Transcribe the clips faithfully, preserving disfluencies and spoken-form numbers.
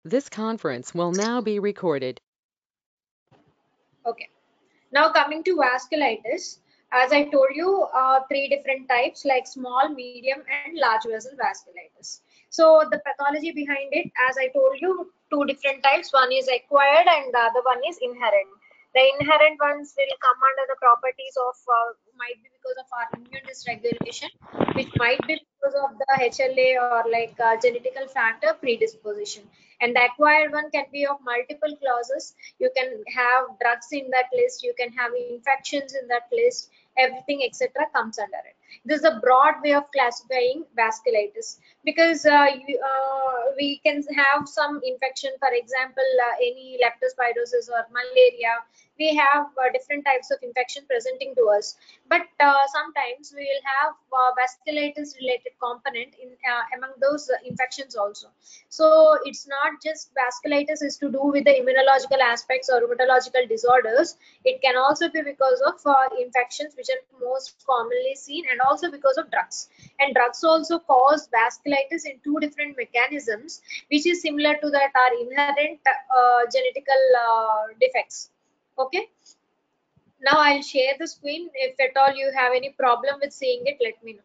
This conference will now be recorded. Okay. Now coming to vasculitis, as I told you, uh, three different types like small, medium, and large vessel vasculitis. So the pathology behind it, as I told you, two different types. One is acquired and the other one is inherent. The inherent ones will come under the properties of uh, might be because of our immune dysregulation, which might be because of the H L A or like uh, genetical factor predisposition. And the acquired one can be of multiple causes. You can have drugs in that list, you can have infections in that list, everything etc comes under it. This is a broad way of classifying vasculitis because uh, you, uh, we can have some infection, for example uh, any leptospirosis or malaria. We have uh, different types of infection presenting to us, but uh, sometimes we will have uh, vasculitis related component in uh, among those uh, infections also. So it's not just vasculitis is to do with the immunological aspects or rheumatological disorders. It can also be because of uh, infections which are most commonly seen, and also because of drugs. And drugs also cause vasculitis in two different mechanisms, which is similar to that are inherent uh, genetical uh, defects. Okay. Now I'll share the screen. If at all you have any problem with seeing it, let me know.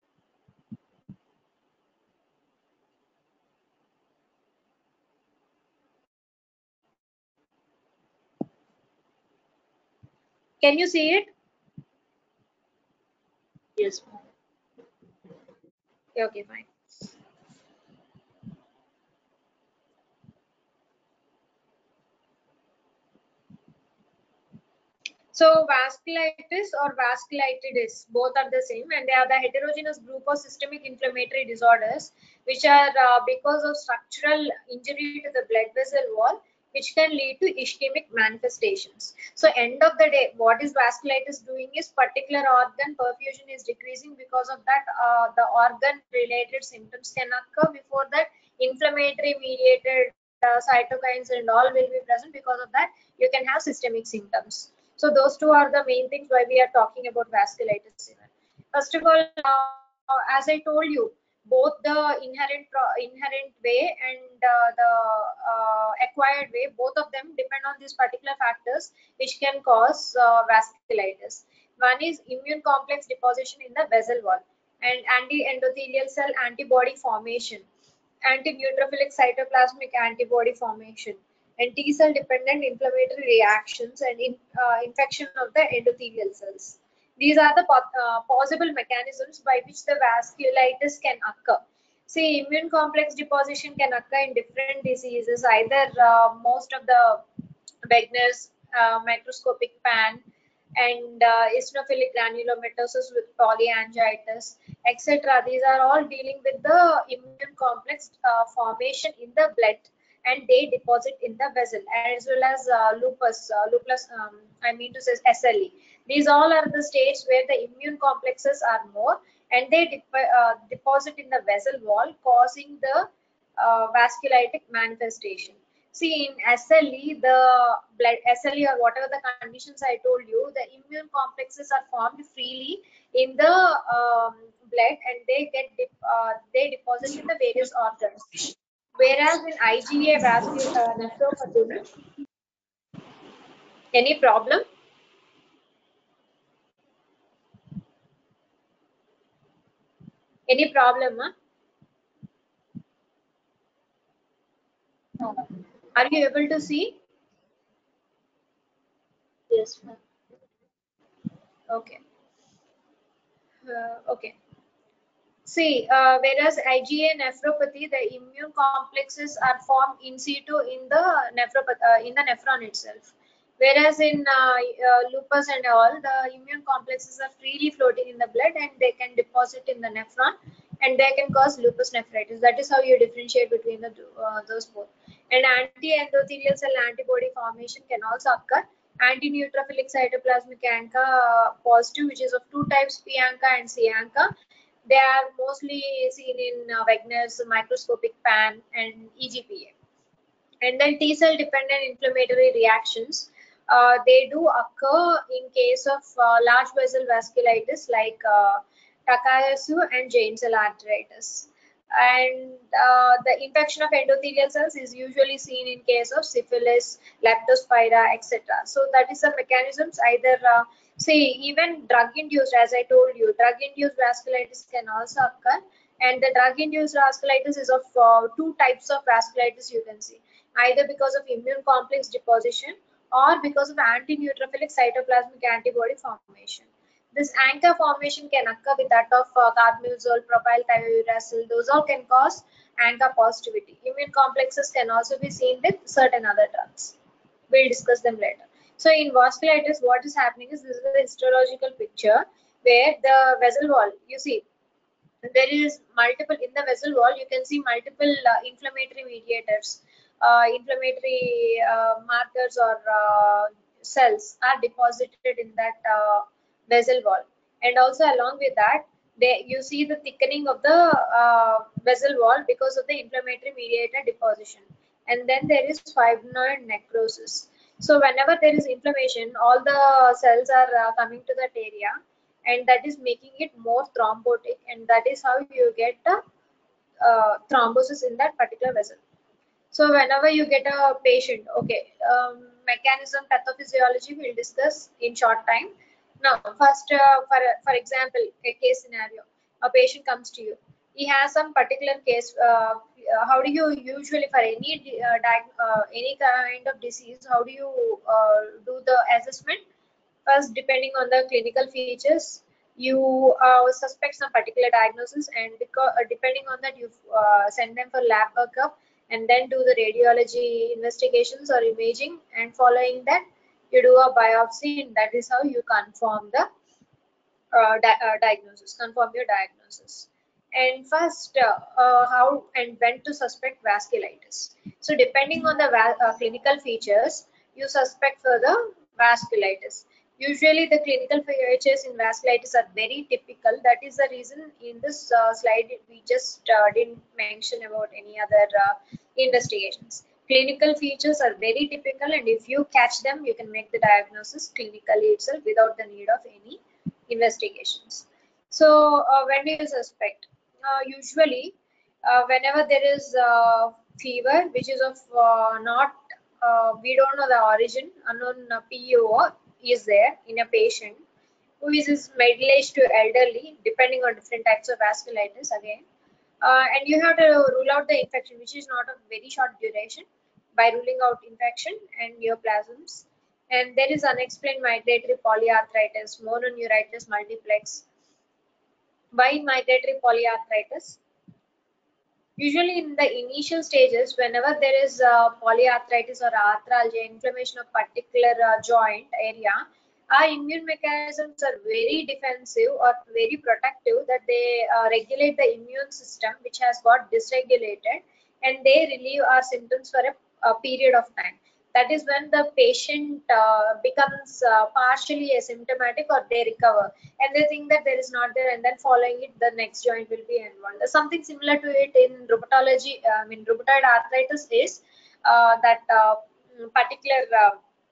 Can you see it? Yes. Okay, fine. So vasculitis or vasculitides, both are the same, and they are the heterogeneous group of systemic inflammatory disorders, which are uh, because of structural injury to the blood vessel wall, which can lead to ischemic manifestations. So end of the day, what is vasculitis doing is particular organ perfusion is decreasing. Because of that, uh, the organ related symptoms can occur. Before that, inflammatory mediated uh, cytokines and all will be present. Because of that, you can have systemic symptoms. So those two are the main things why we are talking about vasculitis. First of all, uh, as I told you, both the inherent inherent way and uh, the uh, acquired way, both of them depend on these particular factors which can cause uh, vasculitis. One is immune complex deposition in the vessel wall and anti-endothelial cell antibody formation, anti-neutrophilic cytoplasmic antibody formation, and T cell dependent inflammatory reactions and in, uh, infection of the endothelial cells. These are the uh, possible mechanisms by which the vasculitis can occur. See, immune complex deposition can occur in different diseases, either uh, most of the Wegener's uh, microscopic pan and uh, eosinophilic granulomatosis with polyangiitis, et cetera. These are all dealing with the immune complex uh, formation in the blood, and they deposit in the vessel, as well as uh, lupus, uh, lupus. Um, I mean to say S L E. These all are the states where the immune complexes are more, and they dep uh, deposit in the vessel wall, causing the uh, vasculitic manifestation. See, in S L E, the blood S L E or whatever the conditions I told you, the immune complexes are formed freely in the um, blood, and they get dep uh, they deposit in the various organs. Whereas in I G A vascular uh, nephropathy, any problem? Any problem? Huh? Are you able to see? Yes, ma'am. Okay. Uh, okay. See, uh, whereas I G A nephropathy, the immune complexes are formed in situ in the nephropathy, uh, in the nephron itself. Whereas in uh, uh, lupus and all, the immune complexes are freely floating in the blood, and they can deposit in the nephron, and they can cause lupus nephritis. That is how you differentiate between the uh, those both. And anti-endothelial cell antibody formation can also occur. Anti-neutrophilic cytoplasmic ANCA uh, positive, which is of two types, P ANCA and C ANCA. They are mostly seen in uh, Wegener's microscopic pan and E G P A. And then T cell dependent inflammatory reactions, uh, they do occur in case of uh, large vessel vasculitis like uh, Takayasu and giant cell arteritis. And uh, the infection of endothelial cells is usually seen in case of syphilis, leptospira, et cetera. So that is the mechanisms. Either uh, see, even drug-induced, as I told you, drug-induced vasculitis can also occur, and the drug-induced vasculitis is of uh, two types of vasculitis you can see, either because of immune complex deposition or because of anti-neutrophilic cytoplasmic antibody formation. This anchor formation can occur with that of uh, carbimazole, propyl thiouracil. Those all can cause anchor positivity. Immune complexes can also be seen with certain other drugs. We'll discuss them later. So in vasculitis, what is happening is this is a histological picture where the vessel wall, you see, there is multiple in the vessel wall. You can see multiple uh, inflammatory mediators, uh, inflammatory uh, markers or uh, cells are deposited in that uh, vessel wall, and also along with that, they you see the thickening of the uh, vessel wall because of the inflammatory mediator deposition. And then there is fibrinoid necrosis. So whenever there is inflammation, all the cells are uh, coming to that area, and that is making it more thrombotic, and that is how you get a uh, thrombosis in that particular vessel. So whenever you get a patient, okay, um, mechanism, pathophysiology we'll discuss in short time. Now first, uh, for for example, a case scenario, a patient comes to you, he has some particular case. Uh, uh, how do you usually, for any uh, uh, any kind of disease, how do you uh, do the assessment? First, depending on the clinical features, you uh, suspect some particular diagnosis, and because uh, depending on that, you uh, send them for lab workup, and then do the radiology investigations or imaging, and following that, you do a biopsy, and that is how you confirm the uh, di uh, diagnosis, confirm your diagnosis. And first, uh, uh, how and when to suspect vasculitis. So depending on the uh, clinical features, you suspect for the vasculitis. Usually the clinical features in vasculitis are very typical. That is the reason in this uh, slide we just uh, didn't mention about any other uh, investigations. Clinical features are very typical, and if you catch them, you can make the diagnosis clinically itself without the need of any investigations. So uh, when do you suspect? Uh, usually, uh, whenever there is uh, fever, which is of uh, not, uh, we don't know the origin, unknown uh, P O is there in a patient who is, is middle aged to elderly, depending on different types of vasculitis again. Uh, and you have to rule out the infection, which is not of very short duration, by ruling out infection and neoplasms. And there is unexplained migratory polyarthritis, mononeuritis multiplex. Why migratory polyarthritis? Usually in the initial stages, whenever there is uh, polyarthritis or arthralgia, inflammation of particular uh, joint area, our immune mechanisms are very defensive or very protective, that they uh, regulate the immune system which has got dysregulated, and they relieve our symptoms for a, a period of time. That is when the patient uh, becomes uh, partially asymptomatic, or they recover and they think that there is not there, and then following it the next joint will be involved. Something similar to it in rheumatology, uh, I mean rheumatoid arthritis is uh, that uh, particular uh,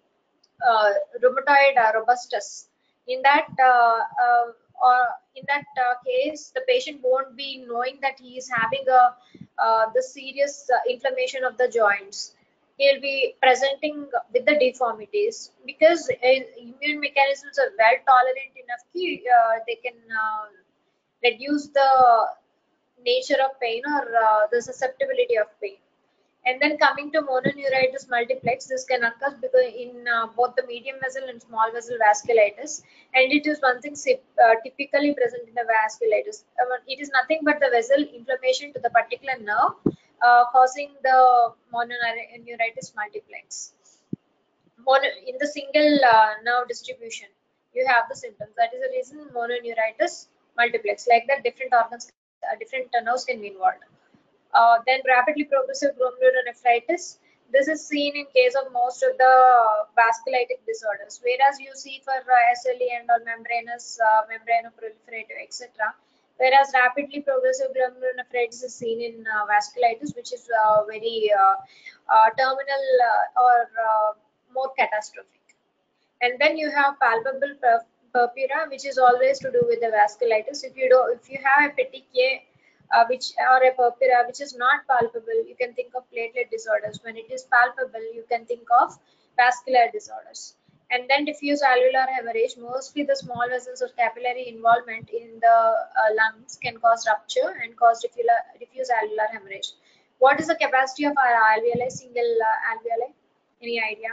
uh, rheumatoid uh, robustus. In that uh, uh, or in that uh, case, the patient won't be knowing that he is having a uh, the serious uh, inflammation of the joints. He'll be presenting with the deformities, because uh, immune mechanisms are well tolerant enough ki, uh, they can uh, reduce the nature of pain, or uh, the susceptibility of pain. And then coming to mononeuritis multiplex, this can occur because in uh, both the medium vessel and small vessel vasculitis, and it is one thing uh, typically present in the vasculitis. Uh, it is nothing but the vessel inflammation to the particular nerve, uh, causing the mononeuritis multiplex. Mono, in the single uh, nerve distribution, you have the symptoms. That is the reason mononeuritis multiplex. Like that, different organs, uh, different nerves can be involved. Uh, then rapidly progressive glomerulonephritis. This is seen in case of most of the vasculitic disorders, whereas you see for uh, S L E and or membranous, uh, membranoproliferative, et cetera. Whereas rapidly progressive glomerulonephritis is seen in uh, vasculitis, which is uh, very uh, uh, terminal uh, or uh, more catastrophic. And then you have palpable purpura, which is always to do with the vasculitis. If you do, if you have a petechiae uh, which or a purpura which is not palpable, you can think of platelet disorders. When it is palpable, you can think of vascular disorders. And then diffuse alveolar hemorrhage, mostly the small vessels or capillary involvement in the uh, lungs can cause rupture and cause diffuse, diffuse alveolar hemorrhage. What is the capacity of our alveoli, single uh, alveoli? Any idea?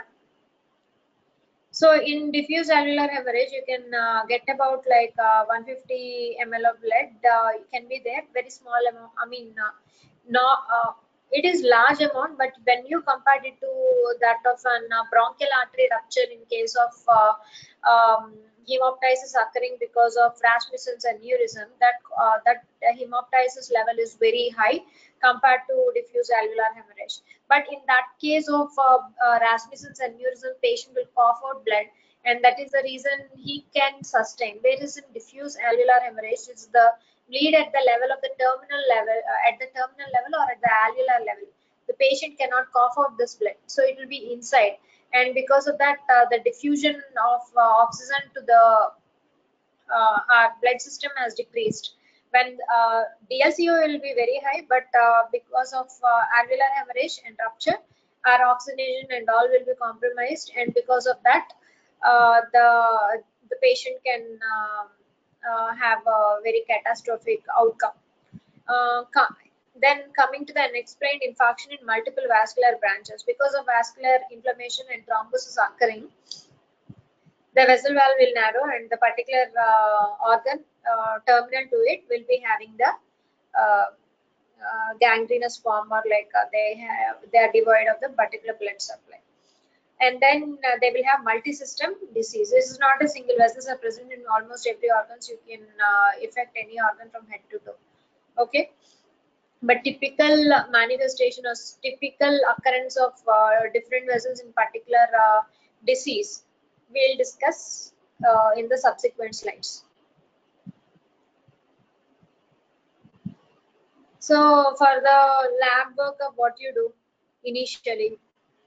So in diffuse alveolar hemorrhage, you can uh, get about like uh, one hundred fifty milliliters of blood. Uh, can be there, very small amount. I mean, uh, no, uh, it is large amount, but when you compare it to that of an uh, bronchial artery rupture in case of uh, um, hemoptysis occurring because of Rasmussen's aneurysm, that uh, that hemoptysis level is very high compared to diffuse alveolar hemorrhage. But in that case of uh, uh, Rasmussen's aneurysm, patient will cough out blood, and that is the reason he can sustain. Whereas in diffuse alveolar hemorrhage, it's the bleed at the level of the terminal level, uh, at the terminal level or at the alveolar level. The patient cannot cough out this blood, so it will be inside, and because of that, uh, the diffusion of uh, oxygen to the uh, our blood system has decreased. When uh, D L C O will be very high, but uh, because of uh, alveolar hemorrhage and rupture, our oxygenation and all will be compromised, and because of that, uh, the the patient can um, uh, have a very catastrophic outcome. Uh, co- then coming to the unexplained infarction in multiple vascular branches, because of vascular inflammation and thrombosis occurring, the vessel valve will narrow, and the particular uh, organ uh, terminal to it will be having the uh, uh, gangrenous form, or like uh, they have they are devoid of the particular blood supply. And then uh, they will have multi-system disease. This is not a single vessels are present in almost every organs. You can uh, affect any organ from head to toe. Okay, but typical manifestation or typical occurrence of uh, different vessels in particular uh, disease we'll discuss uh, in the subsequent slides. So for the lab work of what you do initially,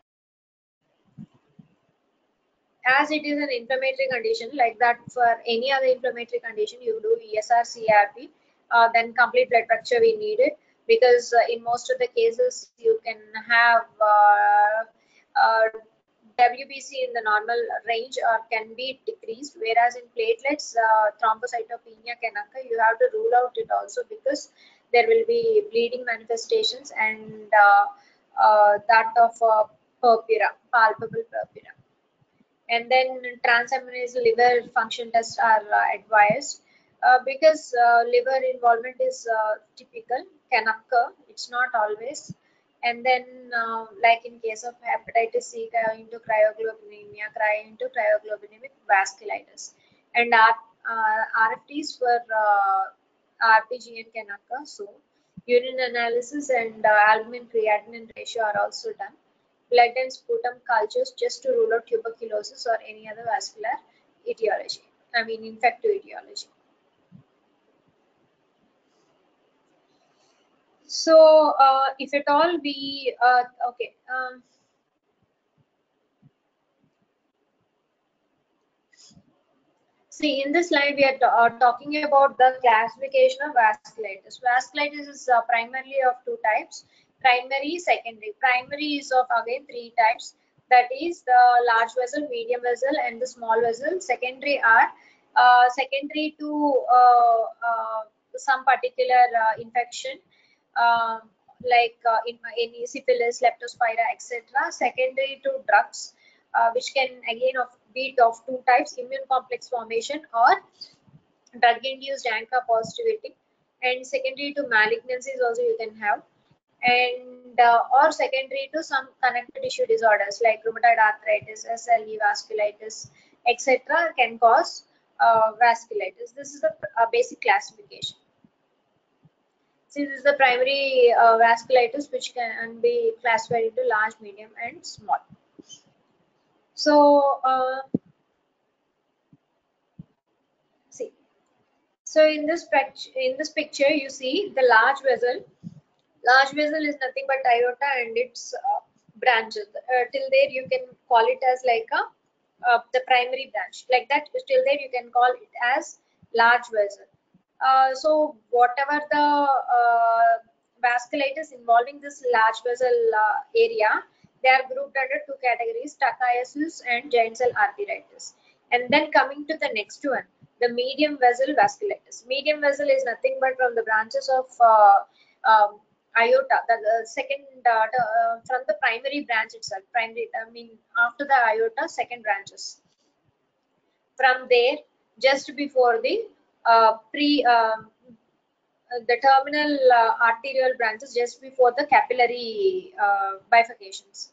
as it is an inflammatory condition, like that for any other inflammatory condition, you do E S R, C R P, uh, then complete blood pressure we need it, because uh, in most of the cases you can have uh, uh, W B C in the normal range or can be decreased, whereas in platelets, uh, thrombocytopenia can occur. You have to rule out it also, because there will be bleeding manifestations and uh, uh, that of uh, purpura, palpable purpura. And then transaminase liver function tests are uh, advised, uh, because uh, liver involvement is uh, typical, can occur, it's not always. And then uh, like in case of hepatitis C, cryo into cryoglobulinemia, cryo into cryoglobulinemic vasculitis, and R, uh, R F Ts for uh, R P G N can occur. So urine analysis and uh, albumin creatinine ratio are also done. Blood and sputum cultures just to rule out tuberculosis or any other vascular etiology, I mean infective etiology. So uh, if at all we, uh, okay, um, see in this slide we are uh, talking about the classification of vasculitis. Vasculitis is uh, primarily of two types, primary, secondary. Primary is of again three types, that is the large vessel, medium vessel and the small vessel. Secondary are uh, secondary to uh, uh, some particular uh, infection, uh, like uh, in any syphilis, leptospira, et cetera. Secondary to drugs, uh, which can again of be of two types, immune complex formation or drug induced ANCA positivity. And secondary to malignancies also you can have, and uh, or secondary to some connective tissue disorders like rheumatoid arthritis, S L E, vasculitis, et cetera can cause uh, vasculitis. This is the uh, basic classification. See, this is the primary uh, vasculitis, which can be classified into large, medium, and small. So, uh, see, so in this in this picture, you see the large vessel. Large vessel is nothing but aorta and its uh, branches. Uh, till there, you can call it as like a uh, the primary branch. Like that, till there you can call it as large vessel. Uh, so whatever the uh, vasculitis involving this large vessel uh, area, they are grouped under two categories: Takayasu's and giant cell arteritis. And then coming to the next one, the medium vessel vasculitis. Medium vessel is nothing but from the branches of uh, um, aorta, the, the second uh, uh, from the primary branch itself. Primary, I mean, after the aorta, second branches. From there, just before the uh, pre um, uh, the terminal uh, arterial branches, just before the capillary uh, bifurcations,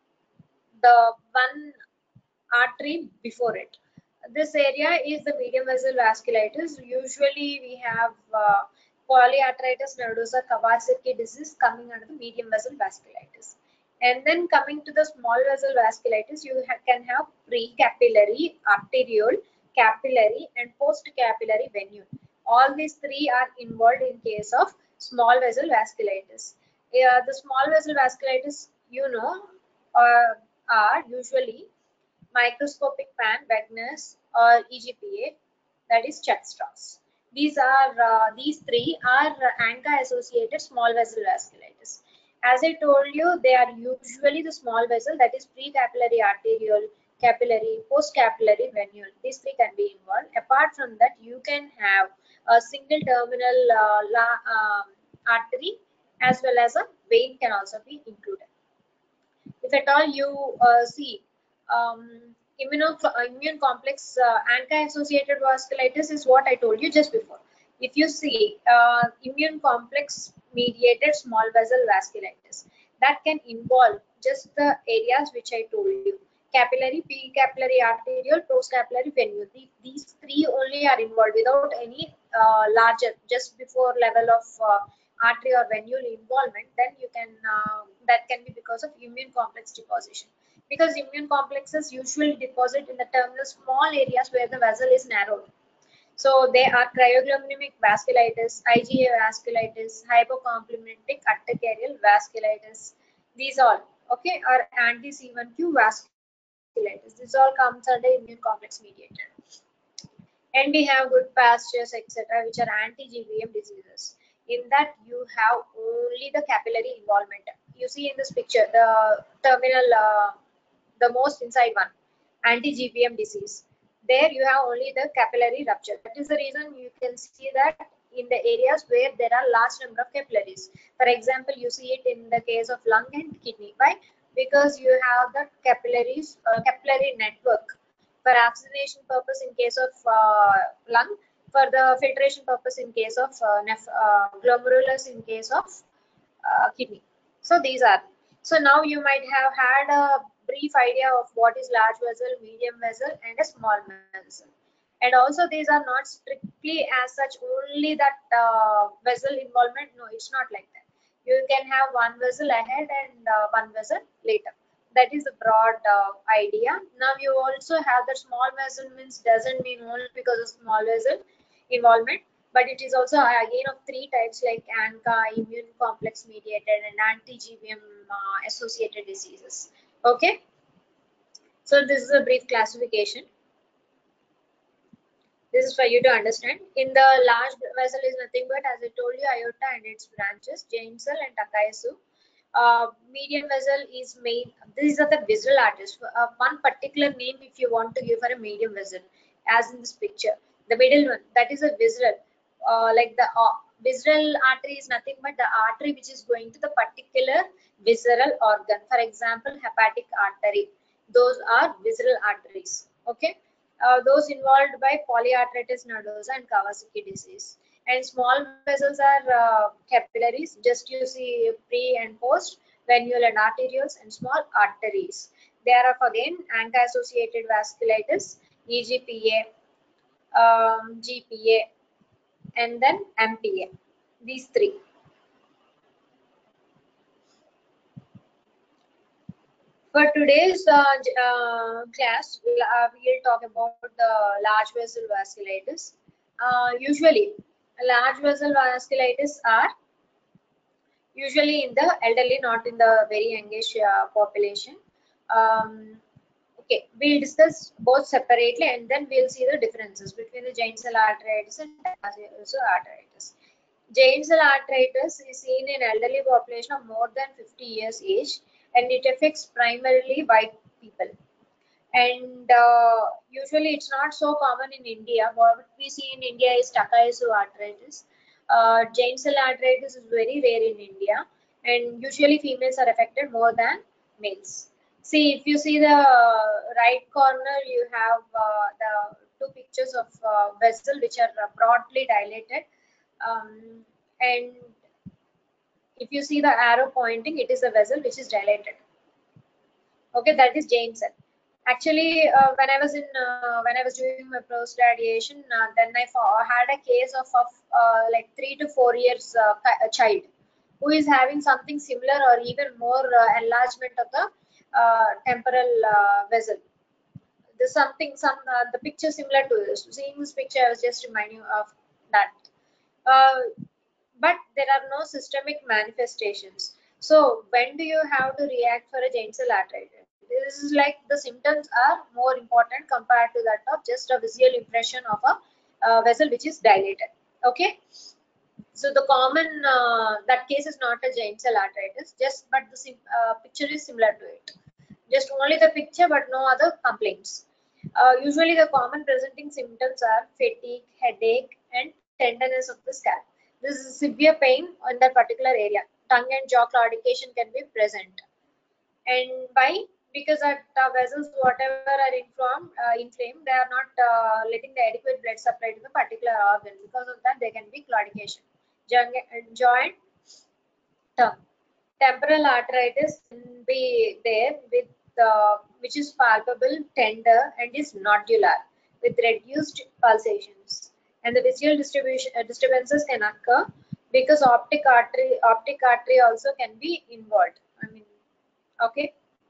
the one artery before it. This area is the medium vessel vasculitis. Usually we have uh, polyarteritis nodosa Kawasaki disease coming under the medium vessel vasculitis. And then coming to the small vessel vasculitis, you ha can have pre-capillary, arterial, capillary and post-capillary venule. All these three are involved in case of small vessel vasculitis. Uh, the small vessel vasculitis, you know, uh, are usually microscopic pan, Wegener's, or E G P A, that is Church-Strauss. These are uh, these three are uh, ANCA-associated small vessel vasculitis. As I told you, they are usually the small vessel, that is pre-capillary arterial, capillary, post-capillary venule. These three can be involved. Apart from that, you can have a single terminal uh, la, um, artery as well as a vein can also be included. If at all you uh, see um, immuno, immune complex uh, ANCA-associated vasculitis is what I told you just before. If you see uh, immune complex mediated small vessel vasculitis, that can involve just the areas which I told you: capillary, pre-capillary arterial, post-capillary venule. These three only are involved without any uh, larger, just before level of uh, artery or venule involvement. Then you can uh, that can be because of immune complex deposition, because immune complexes usually deposit in the terminal small areas where the vessel is narrowed. So they are cryoglomerulonic vasculitis, I G A vasculitis, hypocomplementic urticarial vasculitis. These all, okay, are anti C one Q vasculitis. This all comes under immune complex mediated. And we have good pastures, et cetera, which are anti-G B M diseases. In that, you have only the capillary involvement. You see in this picture, the terminal, uh, the most inside one, anti-G B M disease. There you have only the capillary rupture. That is the reason you can see that in the areas where there are large number of capillaries. For example, you see it in the case of lung and kidney. Why? Because you have the capillaries, uh, capillary network for oxygenation purpose in case of uh, lung, for the filtration purpose in case of uh, uh, glomerulus in case of uh, kidney. So these are. So now you might have had a brief idea of what is large vessel, medium vessel and a small vessel. And also these are not strictly as such only that uh, vessel involvement. No, it's not like that. You can have one vessel ahead and uh, one vessel later. That is the broad uh, idea. Now you also have the small vessel means doesn't mean only because of small vessel involvement, but it is also again of three types like ANCA, immune complex mediated and anti-G B M uh, associated diseases. Okay. So this is a brief classification. This is for you to understand. In the large vessel is nothing but, as I told you, aorta and its branches, giant cell and Takayasu. Uh, medium vessel is main. These are the visceral arteries. Uh, one particular name if you want to give for a medium vessel, as in this picture. The middle one, that is a visceral. Uh, like the uh, visceral artery is nothing but the artery which is going to the particular visceral organ. For example, hepatic artery. Those are visceral arteries. Okay. Uh, those involved by polyarteritis nodosa and Kawasaki disease. And small vessels are uh, capillaries, just you see pre and post, venule and arterioles, and small arteries. There are again ANCA-associated vasculitis, E G P A, um, G P A, and then M P A. These three. For today's uh, uh, class, we'll, uh, we'll talk about the large vessel vasculitis. Uh, usually, large vessel vasculitis are usually in the elderly, not in the very youngish uh, population. Um, Okay, we'll discuss both separately and then we'll see the differences between the giant cell arteritis and also arteritis. Giant cell arteritis is seen in elderly population of more than fifty years age, and it affects primarily white people. And uh, usually it's not so common in India. What we see in India is Takayusu arteritis. Uh, giant cell arteritis is very rare in India, and usually females are affected more than males. See, if you see the right corner, you have uh, the two pictures of uh, vessel which are uh, broadly dilated, um, and if you see the arrow pointing, it is the vessel which is dilated. Okay, that is giant cell. Actually, uh, when I was in uh, when I was doing my post graduation, uh, then I had a case of, of uh, like three to four years uh, a child who is having something similar or even more uh, enlargement of the uh, temporal uh, vessel. There's something some uh, the picture similar to this. Seeing this picture, I was just reminding of that. Uh, but there are no systemic manifestations. So when do you have to react for a giant cell arteritis? This is like the symptoms are more important compared to that of just a visual impression of a uh, vessel which is dilated. Okay. So the common uh, that case is not a giant cell arteritis, just but the uh, picture is similar to it. Just only the picture, but no other complaints. Uh, usually, the common presenting symptoms are fatigue, headache, and tenderness of the scalp. This is severe pain in that particular area. Tongue and jaw claudication can be present. And why? Because at uh, vessels, whatever are inflamed, uh, inflamed, they are not uh, letting the adequate blood supply to the particular organ. Because of that, there can be claudication. Jaw and tongue. Temporal arteritis can be there with uh, which is palpable, tender, and is nodular with reduced pulsations. And the visual distribution uh, disturbances can occur because optic artery optic artery also can be involved. I mean, okay.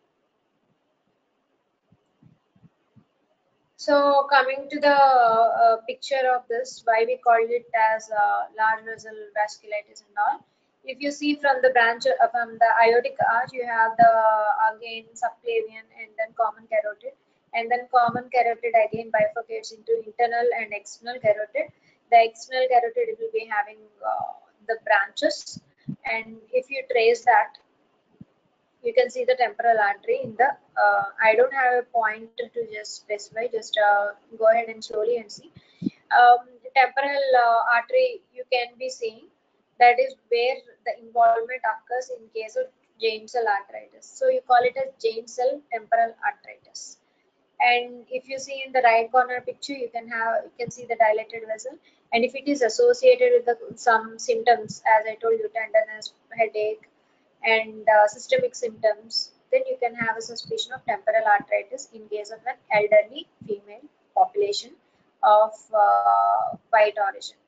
So coming to the uh, picture of this, why we called it as uh, large vessel vasculitis and all. If you see from the branch uh, from the aortic arch, you have the again subclavian and then common carotid, and then common carotid again bifurcates into internal and external carotid. The external carotid will be having uh, the branches, and if you trace that, you can see the temporal artery in the uh, I don't have a point to just specify, just uh, go ahead and slowly and see. Um, the temporal uh, artery you can be seeing, that is where the involvement occurs in case of giant cell arteritis. So you call it as giant cell temporal arteritis. And if you see in the right corner picture, you can have you can see the dilated vessel, and if it is associated with the, some symptoms, as I told you, tenderness, headache, and uh, systemic symptoms, then you can have a suspicion of temporal arteritis in case of an elderly female population of uh, white origin.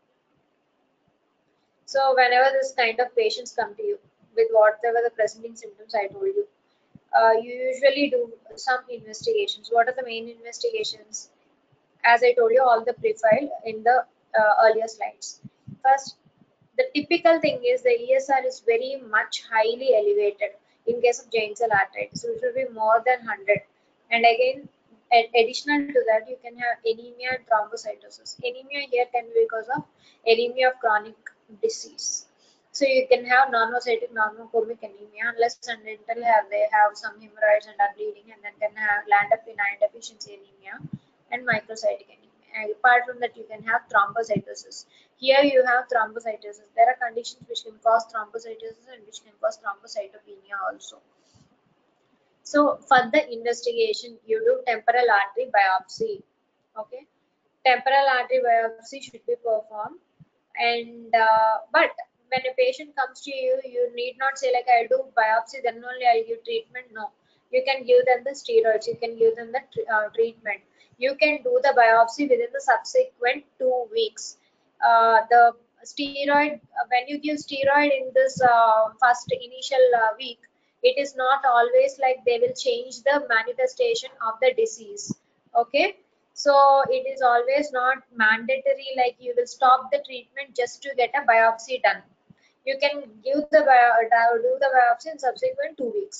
So whenever this kind of patients come to you with whatever the presenting symptoms I told you, uh, you usually do some investigations. What are the main investigations? As I told you, all the profile in the uh, earlier slides. First, the typical thing is the E S R is very much highly elevated in case of giant cell arteritis. So it will be more than one hundred. And again, additional to that, you can have anemia and thrombocytosis. Anemia here can be because of anemia of chronic disease. So you can have normocytic normochromic anemia unless and until have they have some hemorrhoids and are bleeding, and then can have land up in iron deficiency anemia and microcytic anemia. And apart from that, you can have thrombocytosis. Here you have thrombocytosis. There are conditions which can cause thrombocytosis and which can cause thrombocytopenia also. So for the investigation, you do temporal artery biopsy. Okay, temporal artery biopsy should be performed, and uh, but when a patient comes to you, you need not say like I do biopsy, then only I'll give treatment. No, you can give them the steroids. You can give them the uh, treatment. You can do the biopsy within the subsequent two weeks. Uh, the steroid, when you give steroid in this uh, first initial uh, week, it is not always like they will change the manifestation of the disease. Okay, so it is always not mandatory like you will stop the treatment just to get a biopsy done. You can give the bio, do the biopsy in subsequent two weeks.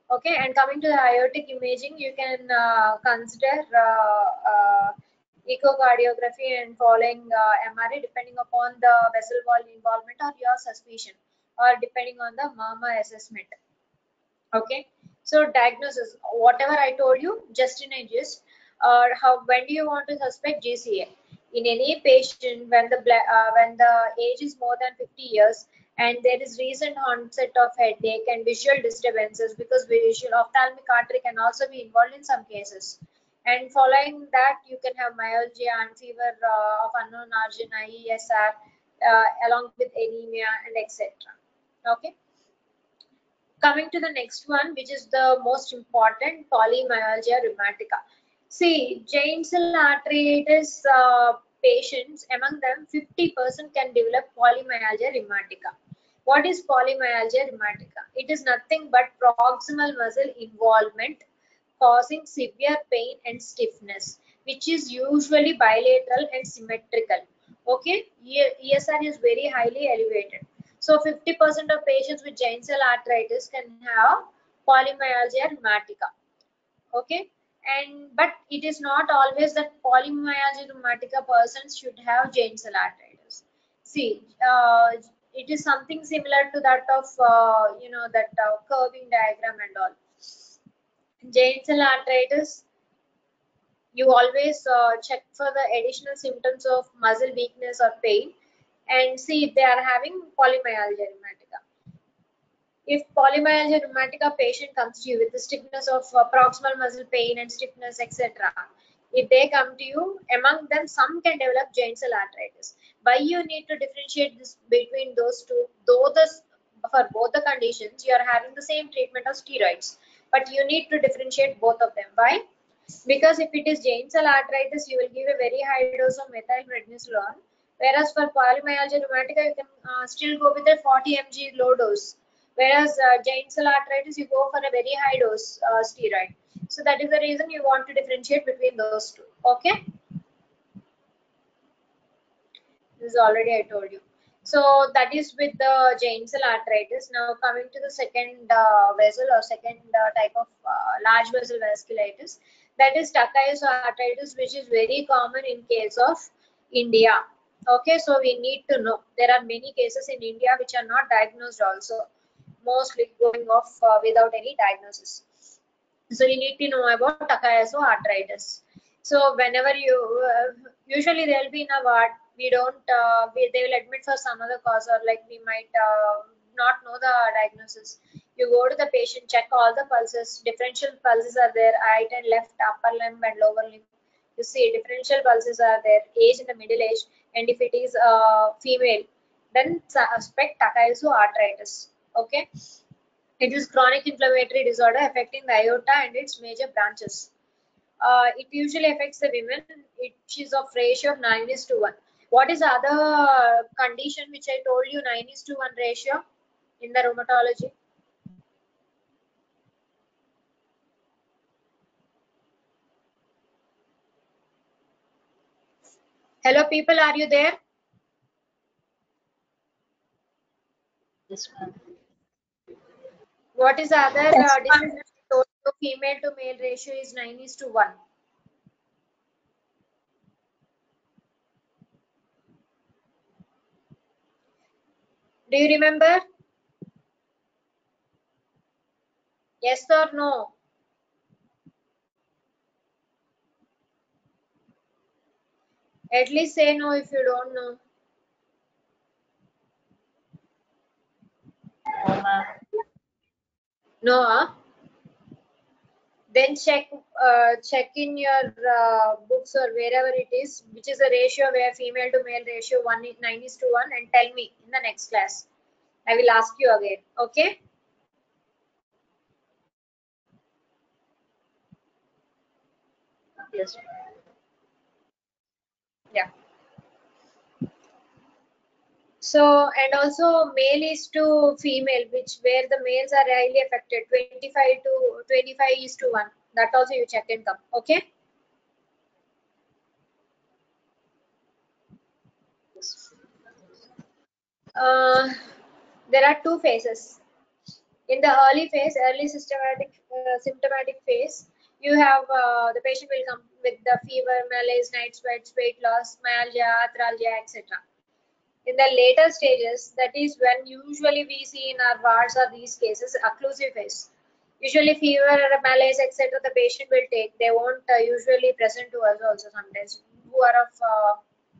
Okay, and coming to the aortic imaging, you can uh, consider uh, uh, echocardiography and following uh, M R I depending upon the vessel wall involvement or your suspicion, or depending on the mama assessment. Okay, so diagnosis, whatever I told you just in a gist. Or how, when do you want to suspect G C A? In any patient when the uh, when the age is more than fifty years and there is recent onset of headache and visual disturbances, because visual ophthalmic artery can also be involved in some cases. And following that, you can have myalgia and fever uh, of unknown origin, I E S R, uh, along with anemia and et cetera. Okay. Coming to the next one, which is the most important, polymyalgia rheumatica. See, giant cell arteritis uh, patients, among them fifty percent can develop polymyalgia rheumatica. What is polymyalgia rheumatica? It is nothing but proximal muscle involvement causing severe pain and stiffness, which is usually bilateral and symmetrical. Okay, E S R is very highly elevated. So fifty percent of patients with giant cell arteritis can have polymyalgia rheumatica. Okay, and but it is not always that polymyalgia rheumatica persons should have giant cell arteritis. See, uh, it is something similar to that of uh, you know that uh, curving diagram and all. Giant cell arteritis, you always uh, check for the additional symptoms of muscle weakness or pain and see if they are having polymyalgia rheumatica. If polymyalgia rheumatica patient comes to you with the stiffness of uh, proximal muscle pain and stiffness, et cetera, if they come to you, among them some can develop giant cell arteritis. Why you need to differentiate this between those two? Though this, for both the conditions, you are having the same treatment of steroids, but you need to differentiate both of them. Why? Because if it is giant cell arteritis, you will give a very high dose of methylprednisolone, whereas for polymyalgia rheumatica, you can uh, still go with a forty milligrams low dose. Whereas uh, giant cell arteritis, you go for a very high dose uh, steroid. So that is the reason you want to differentiate between those two. Okay. This is already I told you. So that is with the giant cell arteritis. Now coming to the second uh, vessel or second uh, type of uh, large vessel vasculitis, that is Takayuki arteritis, which is very common in case of India. Okay, so we need to know there are many cases in India which are not diagnosed also, mostly going off uh, without any diagnosis. So you need to know about Takayasu arteritis. So whenever you, uh, usually they will be in a ward, we don't, uh, we, they will admit for some other cause, or like we might uh, not know the diagnosis. You go to the patient, check all the pulses, differential pulses are there, right and left, upper limb and lower limb. You see differential pulses are there, age in the middle age, and if it is uh, female, then suspect Takayasu arteritis. Okay. It is chronic inflammatory disorder affecting the aorta and its major branches. Uh, it usually affects the women. It is of ratio of nine is to one. What is the other condition which I told you, nine is to one ratio in the rheumatology? Hello people, are you there? Yes, ma'am. What is the other uh, disease that I told you, female to male ratio is nine is to one? Do you remember? Yes or no? At least say no if you don't know. No, ma'am. No, huh? Then check uh, check in your uh, books or wherever it is, which is a ratio where female to male ratio one is nine is to one, and tell me in the next class. I will ask you again. Okay. Yes. Yeah. So and also male is to female, which where the males are highly affected, twenty-five to twenty-five is to one. That also you check and come. Okay. Yes. Uh, there are two phases. In the early phase, early systematic uh, symptomatic phase, you have uh, the patient will come with the fever, malaise, night sweats, weight loss, myalgia, arthralgia, et cetera. In the later stages, that is when usually we see in our wards or these cases, occlusive phase. Usually fever, malaise, et cetera the patient will take. They won't uh, usually present to us also sometimes, who are of uh,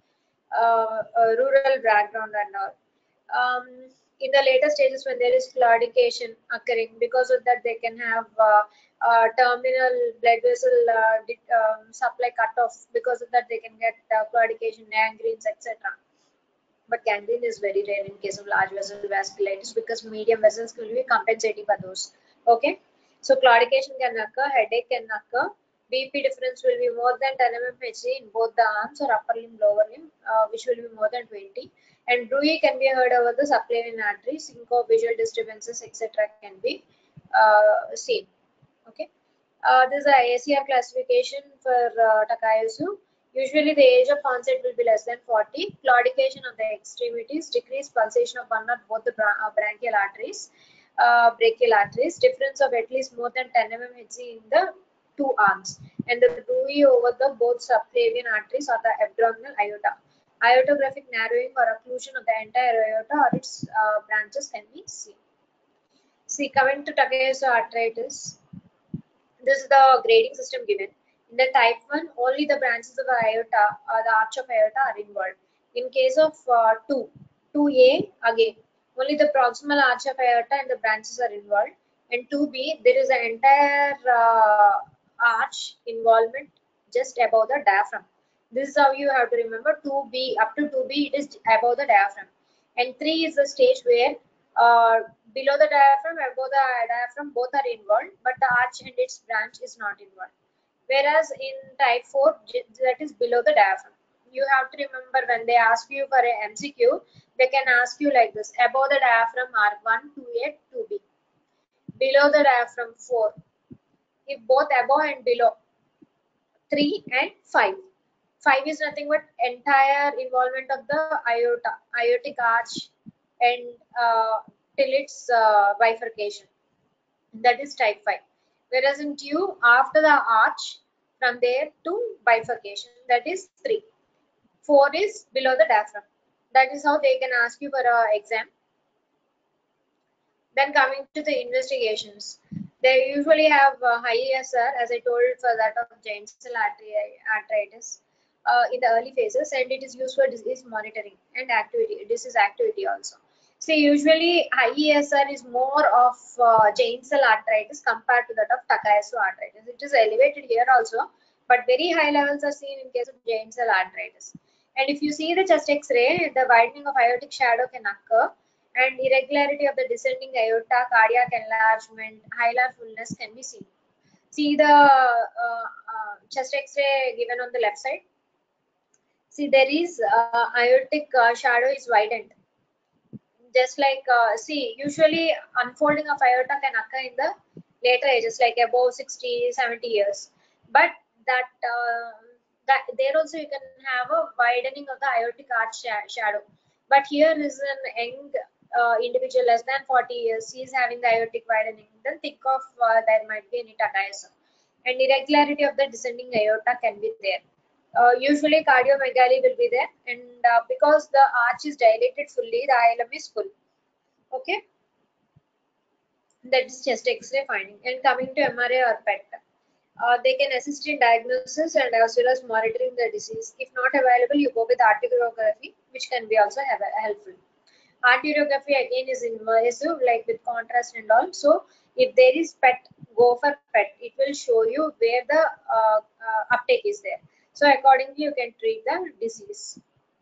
uh, uh, rural background and all. Um, in the later stages, when there is claudication occurring, because of that they can have uh, uh, terminal blood vessel uh, um, supply cut off. Because of that they can get uh, claudication, gangrenes, et cetera. But gangrene is very rare in case of large vessel vasculitis because medium vessels will be compensating for those. Okay, so claudication can occur, headache can occur, B P difference will be more than ten millimeters mercury in both the arms or upper limb, lower limb, uh, which will be more than twenty. And Drui can be heard over the subclavian artery, syncope, visual disturbances, et cetera can be uh, seen. Okay, uh, this is a A C R classification for uh, Takayasu. Usually the age of onset will be less than forty. Claudication of the extremities, decreased pulsation of one or both the bra uh, branchial arteries, uh, brachial arteries, difference of at least more than ten millimeters mercury in the two arms, and the Drui over the both subclavian arteries or the abdominal aorta. Aortographic narrowing or occlusion of the entire aorta or its uh, branches can be seen. See, coming to Takayasu arthritis, this is the grading system given. In the type one, only the branches of the aorta or the arch of aorta are involved. In case of uh, two, two A, again, only the proximal arch of aorta and the branches are involved. And two B, there is an entire uh, arch involvement just above the diaphragm. This is how you have to remember. two B, up to two B, it is above the diaphragm. And three is the stage where uh, below the diaphragm, above the diaphragm, both are involved, but the arch and its branch is not involved. Whereas in type four, that is below the diaphragm. You have to remember when they ask you for a M C Q, they can ask you like this: above the diaphragm are one, two A, two B. Below the diaphragm four. If both above and below, three and five. five is nothing but entire involvement of the aorta, aortic arch, and uh, till its uh, bifurcation. That is type five. Whereas in tube, after the arch, from there to bifurcation, that is three. four is below the diaphragm. That is how they can ask you for an exam. Then coming to the investigations, they usually have uh, high E S R, as I told, for that of giant cell arteritis uh, in the early phases, and it is used for disease monitoring and activity, disease activity also. See, usually high E S R is more of uh, giant cell arteritis compared to that of Takayasu arteritis. It is elevated here also, but very high levels are seen in case of giant cell arteritis. And if you see the chest X-ray, the widening of aortic shadow can occur, and irregularity of the descending aorta, cardiac enlargement, hilar fullness can be seen. See the uh, uh, chest X-ray given on the left side. See, there is uh, aortic uh, shadow is widened. Just like, uh, see, usually unfolding of aorta can occur in the later ages, like above sixty, seventy years. But that, uh, that there also you can have a widening of the aortic arch shadow. But here is an young uh, individual less than forty years, he is having the aortic widening. Then think of uh, there might be any Takayasu. And irregularity of the descending aorta can be there. Uh, usually cardiomegaly will be there, and uh, because the arch is dilated fully, the I L M is full. Okay, that is chest X-ray finding. And coming to M R I or P E T, uh, they can assist in diagnosis and as well as monitoring the disease. If not available, you go with arteriography, which can be also have, helpful. Arteriography again is invasive, like with contrast and all. So if there is P E T, go for P E T. It will show you where the uh, uh, uptake is there. So accordingly, you can treat the disease.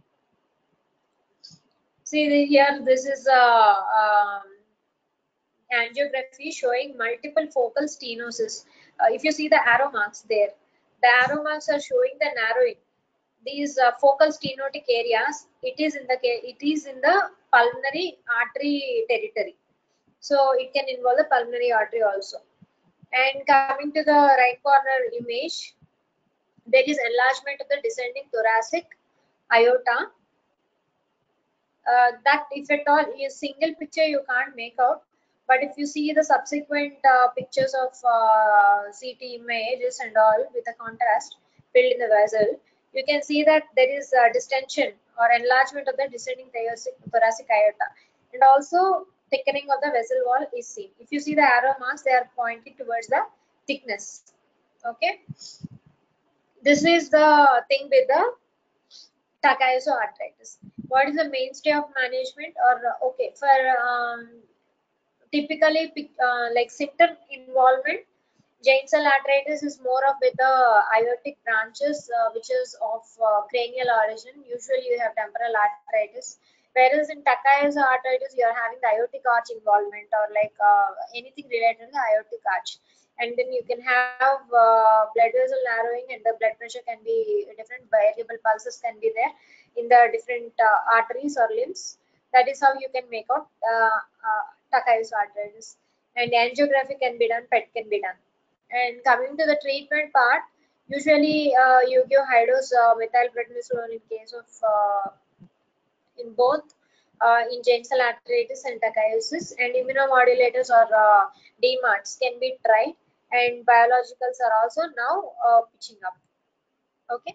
See here, this is a um, angiography showing multiple focal stenosis. Uh, if you see the arrow marks there, the arrow marks are showing the narrowing. These uh, focal stenotic areas, it is in the it is in the pulmonary artery territory. So it can involve the pulmonary artery also. And coming to the right corner image, there is enlargement of the descending thoracic aorta. Uh, that if at all is single picture you can't make out, But if you see the subsequent uh, pictures of uh, C T images and all with the contrast filled in the vessel, you can see that there is uh, distension or enlargement of the descending thoracic, thoracic aorta, and also thickening of the vessel wall is seen. If you see the arrow marks, they are pointing towards the thickness. Okay, this is the thing with the Takayasu arthritis. What is the mainstay of management? Or uh, okay, for um, typically uh, like symptom involvement, giant cell arteritis is more of with the aortic branches, uh, which is of uh, cranial origin. Usually you have temporal arteritis, whereas in Takayasu arteritis you are having the aortic arch involvement, or like uh, anything related to the aortic arch. And then you can have uh, blood vessel narrowing, and the blood pressure can be different, variable pulses can be there in the different uh, arteries or limbs. That is how you can make out uh, uh, Takayasu arteritis. And angiography can be done, P E T can be done. And coming to the treatment part, usually uh, you give high dose uh, methylprednisolone in case of uh, in both uh, in giant cell arteritis and Takayasu, and immunomodulators or uh, D MARDs can be tried, and biologicals are also now uh, pitching up. Okay.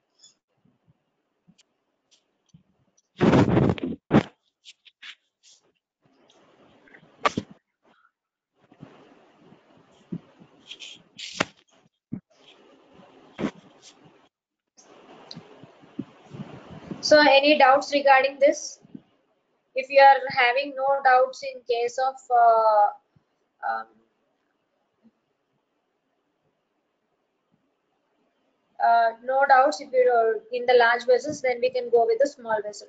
So any doubts regarding this? If you are having no doubts in case of uh, um, uh, no doubts if you are in the large vessels, then we can go with the small vessel.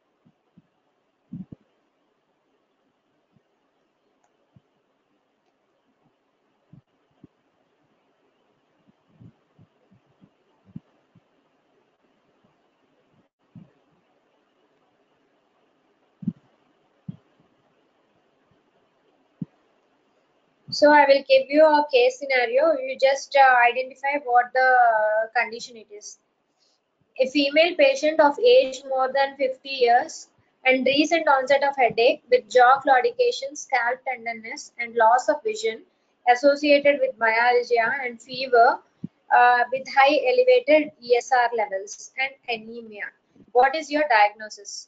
So I will give you a case scenario. You just uh, identify what the condition it is. A female patient of age more than fifty years and recent onset of headache with jaw claudication, scalp tenderness, and loss of vision associated with myalgia and fever uh, with high elevated E S R levels and anemia. What is your diagnosis?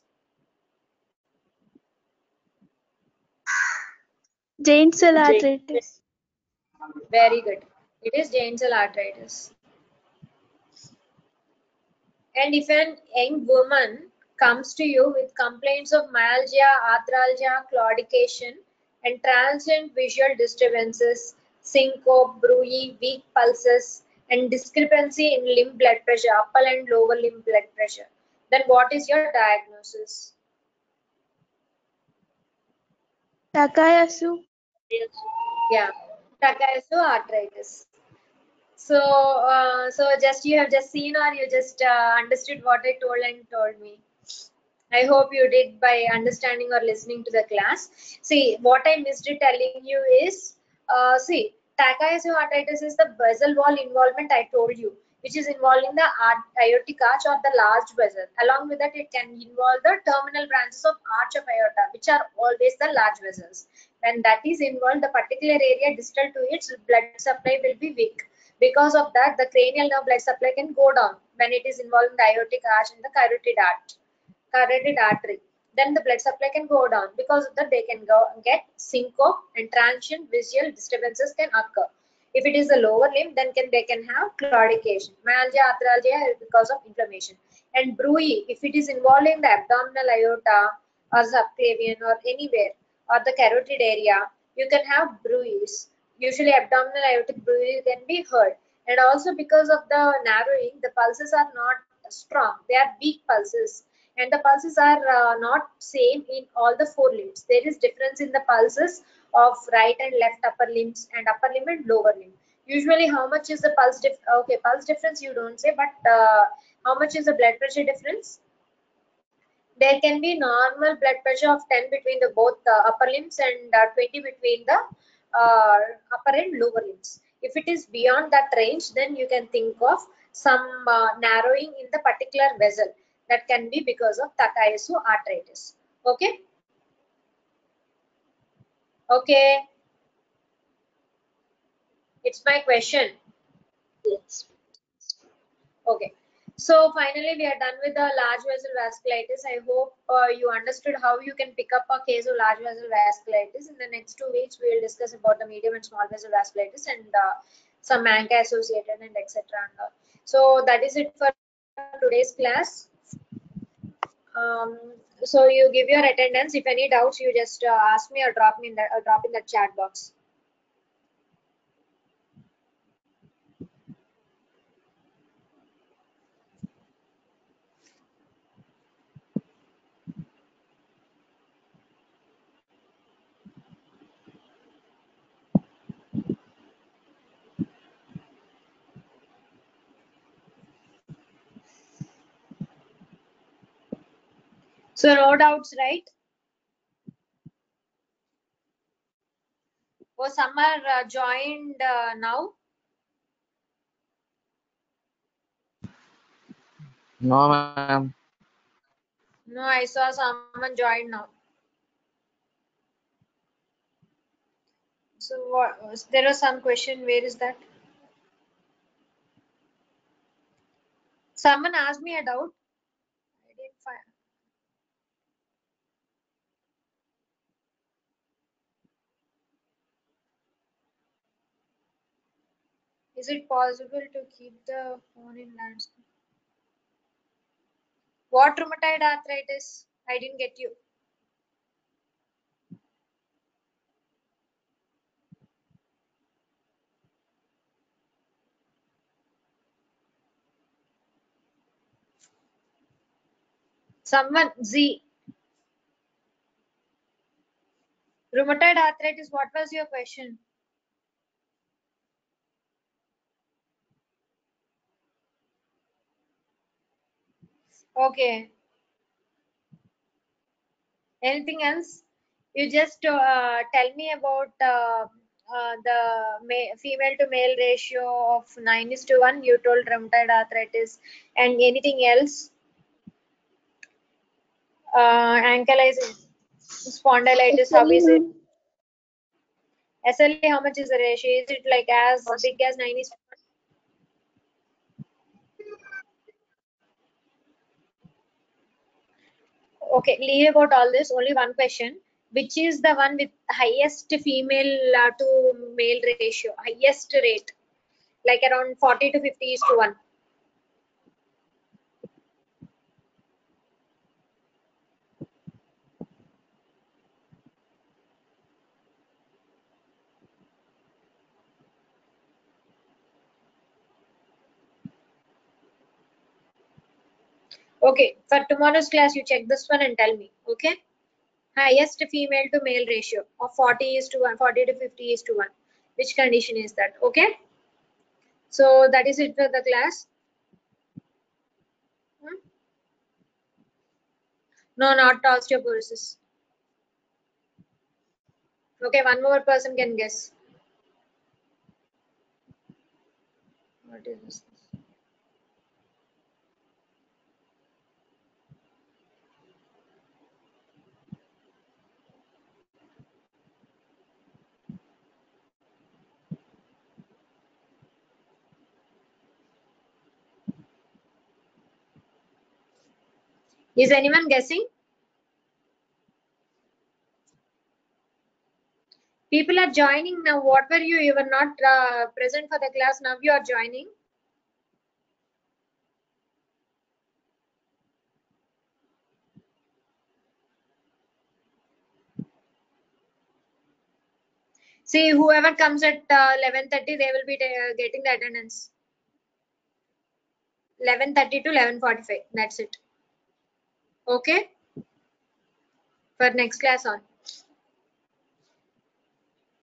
Giant cell arteritis. Very good. It is giant cell arteritis. And if an young woman comes to you with complaints of myalgia, arthralgia, claudication, and transient visual disturbances, syncope, bruit, weak pulses, and discrepancy in limb blood pressure, upper and lower limb blood pressure, then what is your diagnosis? Takayasu. Yeah, Takayasu arthritis. So, uh, so just you have just seen, or you just uh, understood what I told and told me. I hope you did by understanding or listening to the class. See, what I missed telling you is, uh, see, Takayasu arteritis is the vessel wall involvement I told you, which is involving the aortic arch or the large vessel. Along with that, it can involve the terminal branches of arch of aorta, which are always the large vessels. When that is involved, the particular area distal to its blood supply will be weak. Because of that, the cranial nerve blood supply can go down when it is involving the aortic arch and the carotid arch. Carotid artery, then the blood supply can go down. Because of that, they can go get syncope and transient visual disturbances can occur. If it is the lower limb, then can they can have claudication, myalgia, arthralgia because of inflammation, and bruit if it is involving the abdominal aorta or subclavian or anywhere or the carotid area, you can have bruits. Usually abdominal aortic bruit can be heard, and also because of the narrowing, the pulses are not strong, they are weak pulses, and the pulses are uh, not same in all the four limbs. There is difference in the pulses of right and left upper limbs and upper limb and lower limb. Usually how much is the pulse dif okay, pulse difference you don't say, but uh, how much is the blood pressure difference? There can be normal blood pressure of ten between the both uh, upper limbs and uh, twenty between the uh, upper and lower limbs. If it is beyond that range, then you can think of some uh, narrowing in the particular vessel. That can be because of Takayasu arteritis. Okay. Okay, it's my question. Yes. Okay, so finally we are done with the large vessel vasculitis. I hope uh, you understood how you can pick up a case of large vessel vasculitis. In the next two weeks, we will discuss about the medium and small vessel vasculitis and uh, some ANCA associated and et cetera. So that is it for today's class. Um, so you give your attendance. If any doubts, you just uh, ask me or drop me in the uh, drop in the chat box. So no doubts, right? Oh, some are uh, joined uh, now. No, ma'am. No, I saw someone join now. So what, there was some question. Where is that? Someone asked me a doubt. I didn't find. Is it possible to keep the phone in landscape? What rheumatoid arthritis? I didn't get you. Someone Z. Rheumatoid arthritis. What was your question? Okay. Anything else? You just uh, tell me about uh, uh, the ma female to male ratio of nine is to one. You told rheumatoid arthritis, and anything else? Uh, ankylosing spondylitis. How is it? S L A, how much is the ratio? Is it like as big as nine is to one? Okay, leave about all this. Only one question. Which is the one with highest female uh, to male ratio, highest rate, like around forty to fifty is to one? Okay, for tomorrow's class, you check this one and tell me. Okay, highest female to male ratio of forty is to one, forty to fifty is to one. Which condition is that? Okay, so that is it for the class. Hmm? No, not osteoporosis. Okay, one more person can guess. What is this? Is anyone guessing? People are joining now. What were you? You were not uh, present for the class. Now you are joining. See, whoever comes at uh, eleven thirty, they will be uh, getting the attendance. eleven thirty to eleven forty-five. That's it. Okay. For next class on.